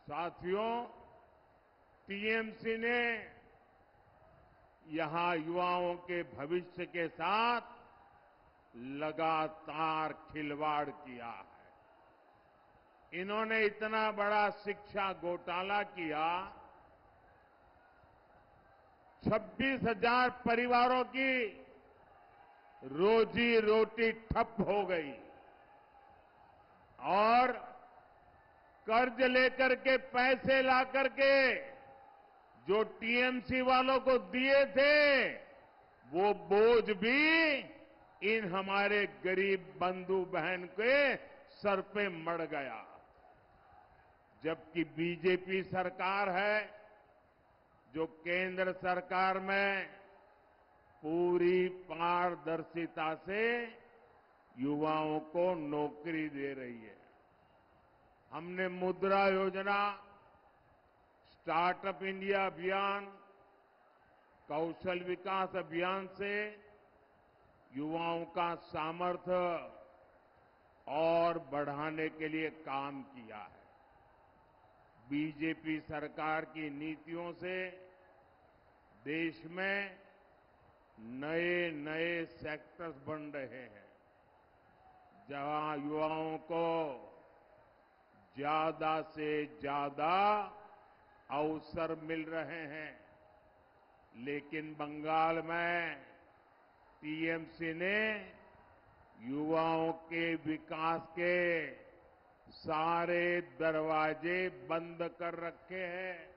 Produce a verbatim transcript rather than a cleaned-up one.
साथियों, टीएमसी ने यहां युवाओं के भविष्य के साथ लगातार खिलवाड़ किया है। इन्होंने इतना बड़ा शिक्षा घोटाला किया, छब्बीस हजार परिवारों की रोजी रोटी ठप हो गई और कर्ज लेकर के पैसे ला करके जो टीएमसी वालों को दिए थे, वो बोझ भी इन हमारे गरीब बंधु बहन के सर पे मड़ गया। जबकि बीजेपी सरकार है जो केंद्र सरकार में पूरी पारदर्शिता से युवाओं को नौकरी दे रही है। हमने मुद्रा योजना, स्टार्टअप इंडिया अभियान, कौशल विकास अभियान से युवाओं का सामर्थ्य और बढ़ाने के लिए काम किया है। बीजेपी सरकार की नीतियों से देश में नए नए सेक्टर्स बन रहे हैं, जहां युवाओं को ज्यादा से ज्यादा अवसर मिल रहे हैं। लेकिन बंगाल में टीएमसी ने युवाओं के विकास के सारे दरवाजे बंद कर रखे हैं।